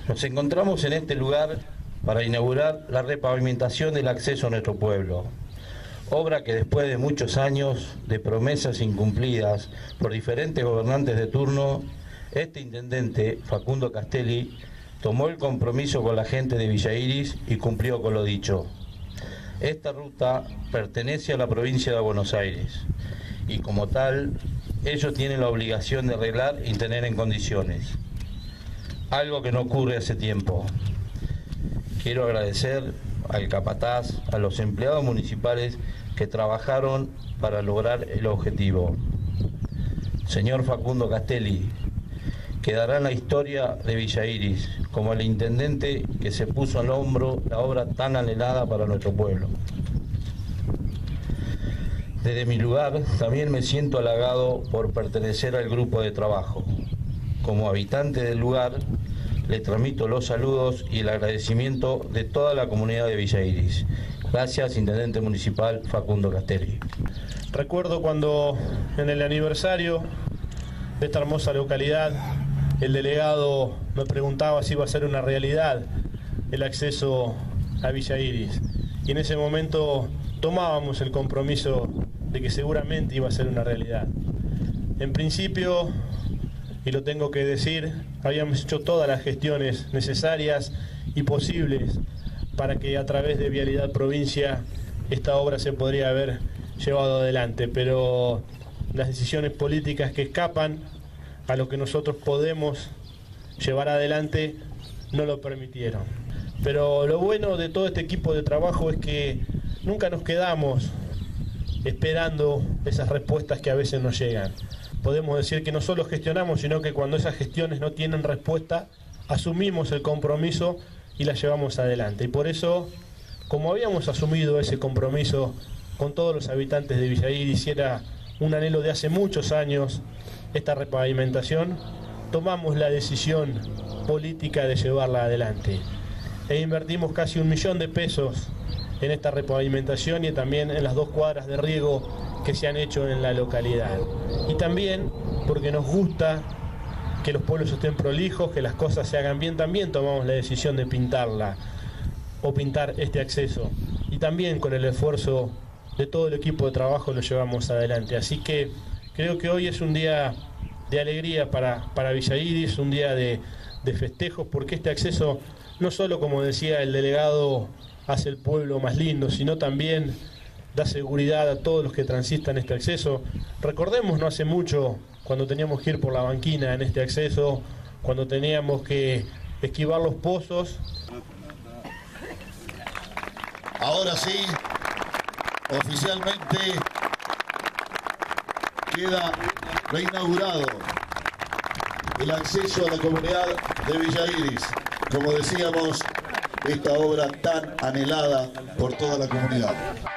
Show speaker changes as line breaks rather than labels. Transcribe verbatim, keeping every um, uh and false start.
Nos encontramos en este lugar para inaugurar la repavimentación del acceso a nuestro pueblo, obra que después de muchos años de promesas incumplidas por diferentes gobernantes de turno, este intendente, Facundo Castelli, tomó el compromiso con la gente de Villa Iris y cumplió con lo dicho. Esta ruta pertenece a la provincia de Buenos Aires y como tal, ellos tienen la obligación de arreglar y tener en condiciones, algo que no ocurre hace tiempo. Quiero agradecer al capataz, a los empleados municipales que trabajaron para lograr el objetivo. Señor Facundo Castelli, quedará en la historia de Villa Iris como el intendente que se puso al hombro la obra tan anhelada para nuestro pueblo. Desde mi lugar también me siento halagado por pertenecer al grupo de trabajo. Como habitante del lugar, le transmito los saludos y el agradecimiento de toda la comunidad de Villa Iris. Gracias, Intendente Municipal Facundo Castelli.
Recuerdo cuando en el aniversario de esta hermosa localidad, el delegado me preguntaba si iba a ser una realidad el acceso a Villa Iris. Y en ese momento tomábamos el compromiso de que seguramente iba a ser una realidad. En principio, y lo tengo que decir, habíamos hecho todas las gestiones necesarias y posibles para que a través de Vialidad Provincia esta obra se podría haber llevado adelante, pero las decisiones políticas que escapan a lo que nosotros podemos llevar adelante no lo permitieron. Pero lo bueno de todo este equipo de trabajo es que nunca nos quedamos esperando esas respuestas que a veces nos llegan. Podemos decir que no solo gestionamos, sino que cuando esas gestiones no tienen respuesta, asumimos el compromiso y la llevamos adelante. Y por eso, como habíamos asumido ese compromiso con todos los habitantes de Villa Iris, y era un anhelo de hace muchos años, esta repavimentación, tomamos la decisión política de llevarla adelante. E invertimos casi un millón de pesos en esta repavimentación y también en las dos cuadras de riego que se han hecho en la localidad. Y también porque nos gusta que los pueblos estén prolijos, que las cosas se hagan bien, también tomamos la decisión de pintarla o pintar este acceso. Y también con el esfuerzo de todo el equipo de trabajo lo llevamos adelante. Así que creo que hoy es un día de alegría para, para Villa Iris, un día de, de festejos, porque este acceso no solo, como decía el delegado, hace el pueblo más lindo, sino también da seguridad a todos los que transitan este acceso. Recordemos no hace mucho, cuando teníamos que ir por la banquina en este acceso, cuando teníamos que esquivar los pozos.
Ahora sí, oficialmente queda reinaugurado el acceso a la comunidad de Villa Iris. Como decíamos, esta obra tan anhelada por toda la comunidad.